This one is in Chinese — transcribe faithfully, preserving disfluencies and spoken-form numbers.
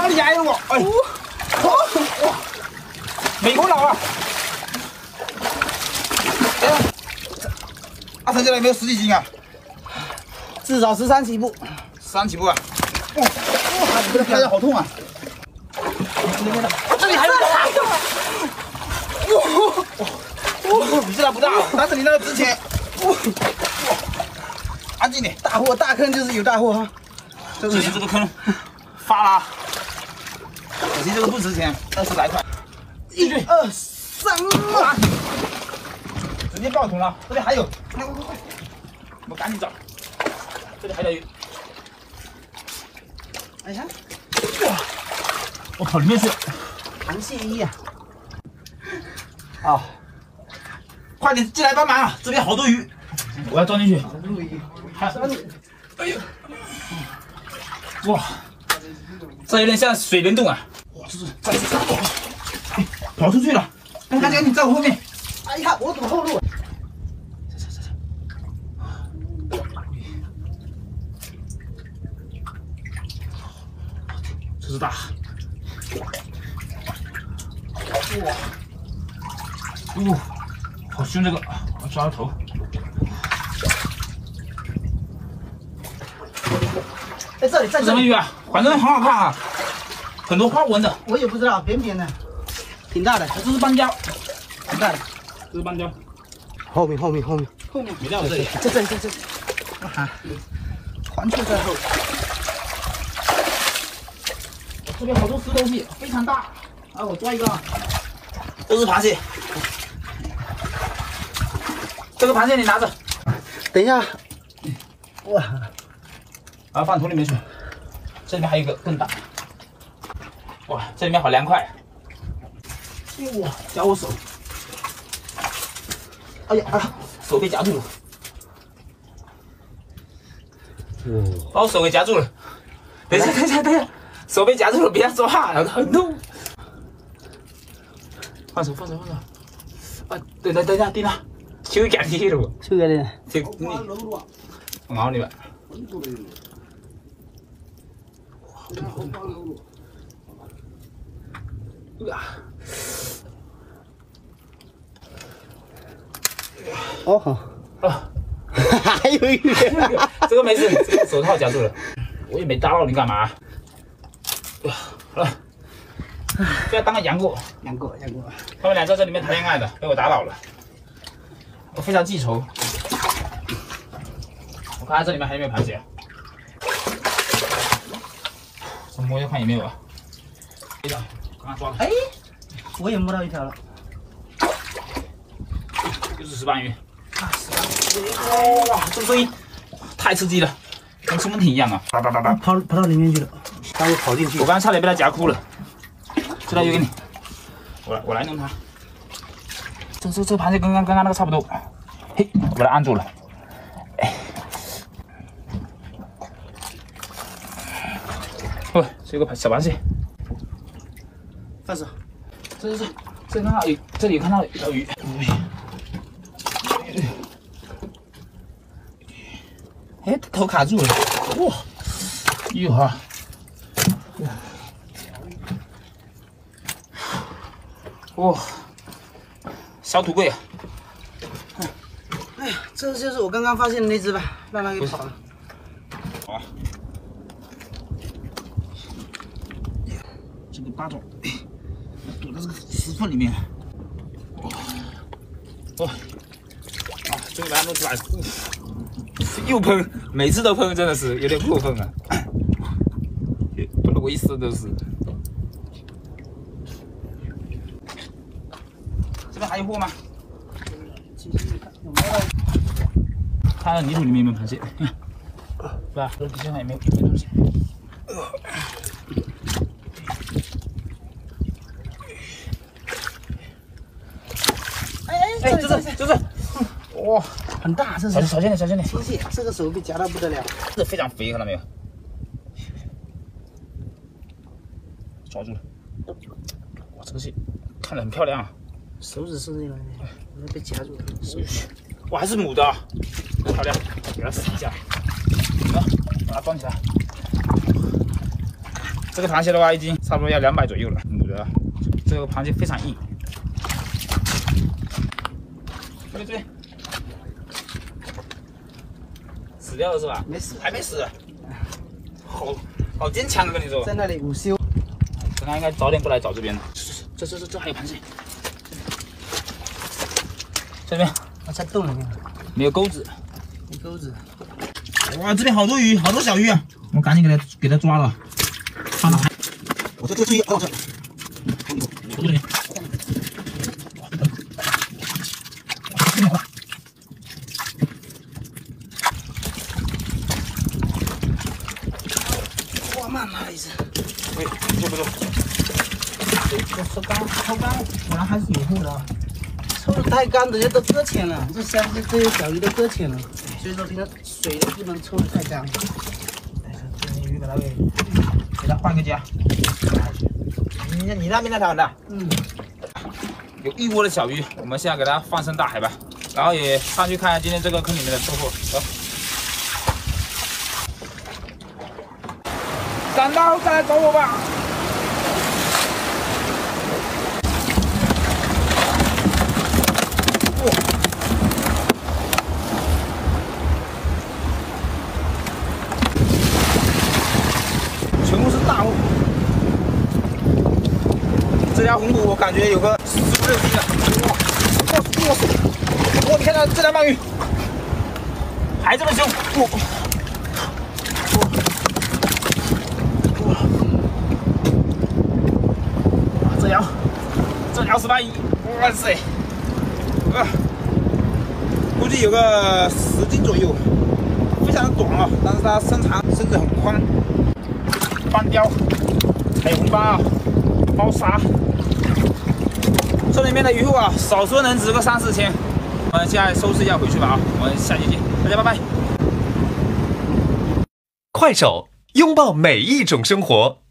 好厉害了我！哎，哇哇，美国佬啊！哎呀，阿成这里有没有十几斤啊？ 至少十三起步。 十三起步啊！哇哇，这个拍的好痛啊！这里还有还有。哇哇，你这来不大，但是你那个值钱。哇哇，安静点， 大货大坑就是有大货哈。 这是这个坑发了，可惜这个不值钱，二十来块。一二三，直接爆桶了。这里还有，快快快，我们赶紧找。这里还有鱼。 哎呀， 哇！我跑里面去了。 螃蟹衣啊！ 啊！快点进来帮忙啊！这边好多鱼，我要装进去。 好多鱼， 还，哎呦！哇，这有点像水帘洞啊！哇，这是在这上，哎，跑出去了！赶紧赶紧，在我后面！ 哎呀，我走后路。 这这这这，这是大。哇！哦，好凶这个，我抓个头。 在这里，在这里。 什么鱼啊？反正很好看啊，很多花纹的。 我也不知道，扁扁的，挺大的。 这是斑雕， 挺大的。 这是斑雕。 后面，后面，后面， 后面没在我这里， 在这里，在这里。啊，环兔在后。 这边好多石头蟹，非常大。啊，我抓一个啊。这是螃蟹。这个螃蟹你拿着。 等一下。哇！ 把它放桶里面去。这里面还有一个更大。哇，这里面好凉快。哇，夹我手。哎呀啊，手被夹住了。 嗯。 把我手给夹住了。等一下，等一下，等一下，手被夹住了，别抓，很痛。放手，放手，放手。啊，等等等一下，等一下，手夹起了。 手夹的。 这你，我咬你吧。 哦好。 啊， 还有一个， 这个没事，这个手套夹住了，我也没打扰你干嘛？好了，这要当个杨过， 杨过，杨过， 他们俩在这里面谈恋爱的，被我打扰了，我非常记仇。我看看这里面还有没有螃蟹，这摸一看有没有啊？一条，刚刚抓了。 哎，我也摸到一条了， 又是石斑鱼。啊，石斑鱼！哇，这个声音太刺激了，跟冲锋艇一样啊！哒哒哒哒， 跑跑到里面去了，它又跑进去。 我刚刚差点被它夹哭了。这条鱼给你，我来我来弄它。这这这螃蟹跟刚刚刚那个差不多，嘿，我把它按住了。哎，哦，这个小螃蟹， 放手。 这这这，这看到有，这里看到有一条鱼。哎，头卡住了，哇！哟哈，哇！小土龟啊！ 哎呀，这就是我刚刚发现的那只吧，让它给跑了。 好啊，这个八爪躲在这个石缝里面。哇！哇！啊，终于把它弄出来了。又喷，每次都喷，真的是有点过分啊！喷的我一身都是。这边还有货吗？看看泥土里面有没有螃蟹，是吧？这地上也没有没东西。 哎哎， 哎，就是就是，哇！ 很大，这是小小心点，小心点！ 青蟹，这个手被夹到不得了， 这非常肥，看到没有？抓住了！哇，这个蟹看着很漂亮啊！ 手指是那个，被夹住了。 哇，还是母的，漂亮！给它洗一下，来，把它装起来。 这个螃蟹的话，一斤差不多要两百左右了，卤的。这个螃蟹非常硬。这边这边，死掉了是吧？ 没死， 还没死。好好坚强啊！跟你说， 在那里午休。 刚刚应该早点过来找这边的。这这这这还有螃蟹。这边我在洞里面， 没有钩子。 没钩子。 哇，这边好多鱼，好多小鱼啊！我赶紧给它给它抓了，放到海。我这这这一，哎我这，我这里。 哇，慢了一次。 喂，不错不错。 这抽干，抽干，果然还是有货的啊。抽的太干，人家都搁浅了，这三只这些小鱼都搁浅了，所以说平常水都不能抽的太干。 这些鱼给它给给它换个家。你你那边那条的？嗯。有一窝的小鱼，我们现在给它放生大海吧，然后也上去看看今天这个坑里面的收获。走。赶到，再来找我吧。全部是大物，这条红骨我感觉有个十五六斤了，哇！我我我，你看到这条鳗鱼还这么凶，哇！哇！这条这条十八一，哇塞！啊，估计有个十斤左右，非常的短啊，但是它身长甚至很宽。斑鲷，还有红斑啊，包沙，这里面的鱼货啊，少说能值个三四千。我们现在收拾一下回去吧啊，我们下期见，大家拜拜。 快手，拥抱每一种生活。